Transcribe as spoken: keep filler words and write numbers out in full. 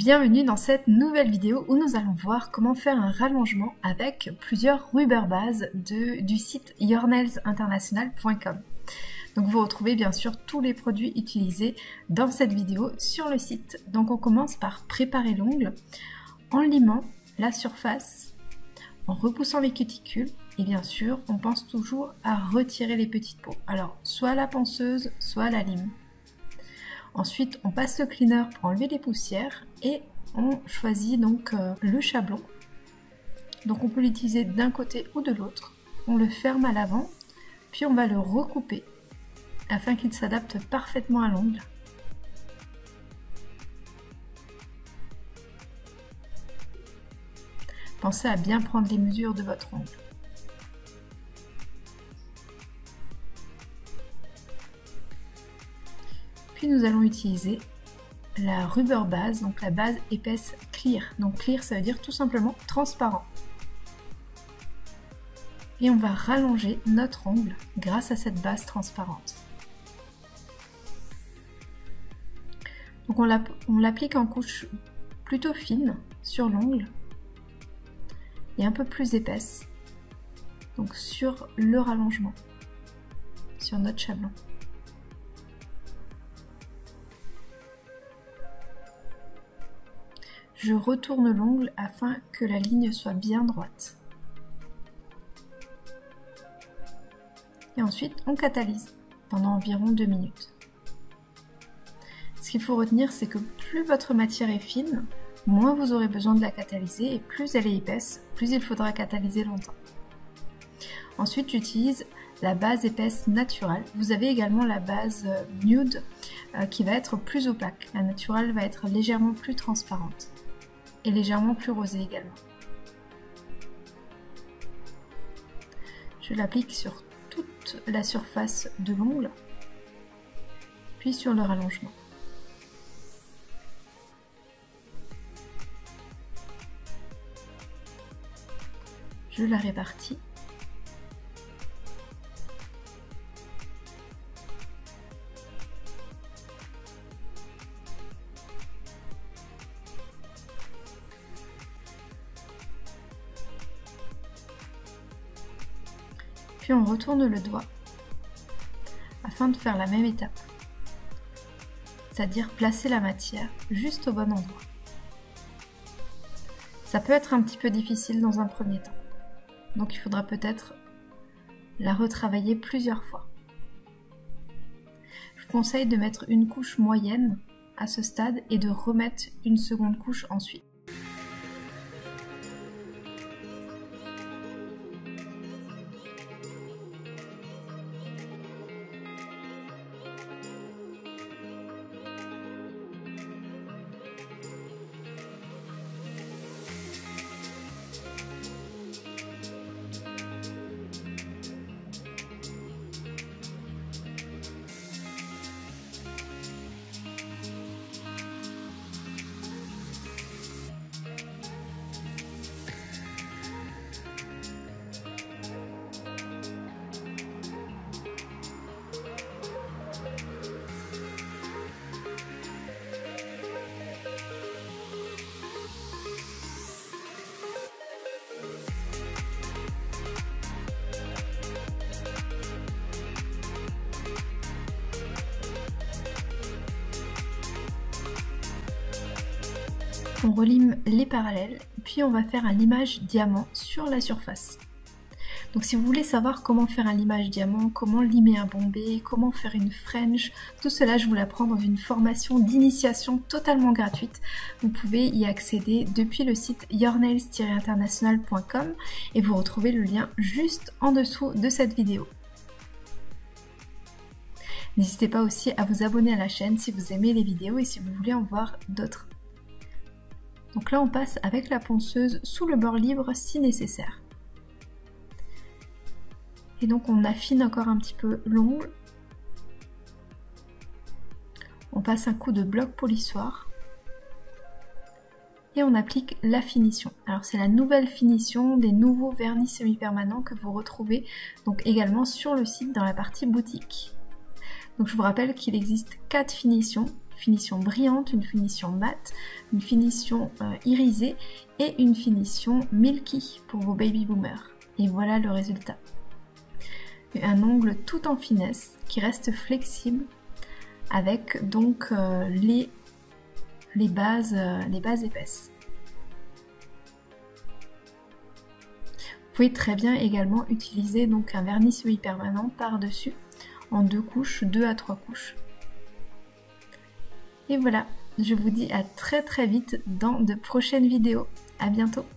Bienvenue dans cette nouvelle vidéo où nous allons voir comment faire un rallongement avec plusieurs rubber bases de, du site your nails international point com. Donc vous retrouvez bien sûr tous les produits utilisés dans cette vidéo sur le site. Donc on commence par préparer l'ongle en limant la surface, en repoussant les cuticules et bien sûr on pense toujours à retirer les petites peaux. Alors soit à la ponceuse, soit à la lime. Ensuite, on passe le cleaner pour enlever les poussières et on choisit donc euh, le chablon. Donc on peut l'utiliser d'un côté ou de l'autre. On le ferme à l'avant, puis on va le recouper afin qu'il s'adapte parfaitement à l'ongle. Pensez à bien prendre les mesures de votre ongle. Puis nous allons utiliser la rubber base, donc la base épaisse clear. Donc clear, ça veut dire tout simplement transparent. Et on va rallonger notre ongle grâce à cette base transparente. Donc on l'applique en couche plutôt fine sur l'ongle et un peu plus épaisse, donc sur le rallongement, sur notre chablon. Je retourne l'ongle afin que la ligne soit bien droite. Et ensuite, on catalyse pendant environ deux minutes. Ce qu'il faut retenir, c'est que plus votre matière est fine, moins vous aurez besoin de la catalyser et plus elle est épaisse, plus il faudra catalyser longtemps. Ensuite, j'utilise la base épaisse naturelle. Vous avez également la base nude euh, qui va être plus opaque. La naturelle va être légèrement plus transparente. Et légèrement plus rosé également. Je l'applique sur toute la surface de l'ongle, puis sur le rallongement. Je la répartis. Puis on retourne le doigt afin de faire la même étape, c'est-à-dire placer la matière juste au bon endroit. Ça peut être un petit peu difficile dans un premier temps, donc il faudra peut-être la retravailler plusieurs fois. Je vous conseille de mettre une couche moyenne à ce stade et de remettre une seconde couche ensuite. On relime les parallèles, puis on va faire un limage diamant sur la surface. Donc si vous voulez savoir comment faire un limage diamant, comment limer un bombé, comment faire une French, tout cela je vous l'apprends dans une formation d'initiation totalement gratuite. Vous pouvez y accéder depuis le site your nails international point com et vous retrouvez le lien juste en dessous de cette vidéo. N'hésitez pas aussi à vous abonner à la chaîne si vous aimez les vidéos et si vous voulez en voir d'autres. Donc là on passe avec la ponceuse sous le bord libre si nécessaire. Et donc on affine encore un petit peu l'ongle. On passe un coup de bloc polissoir. Et on applique la finition. Alors c'est la nouvelle finition des nouveaux vernis semi-permanents que vous retrouvez donc également sur le site dans la partie boutique. Donc je vous rappelle qu'il existe quatre finitions. finition brillante, une finition mate, une finition euh, irisée et une finition milky pour vos baby boomers. Et voilà le résultat. Un ongle tout en finesse qui reste flexible avec donc euh, les, les, bases, euh, les bases épaisses. Vous pouvez très bien également utiliser donc un vernis semi-permanent par-dessus en deux couches, deux à trois couches. Et voilà, je vous dis à très très vite dans de prochaines vidéos. À bientôt.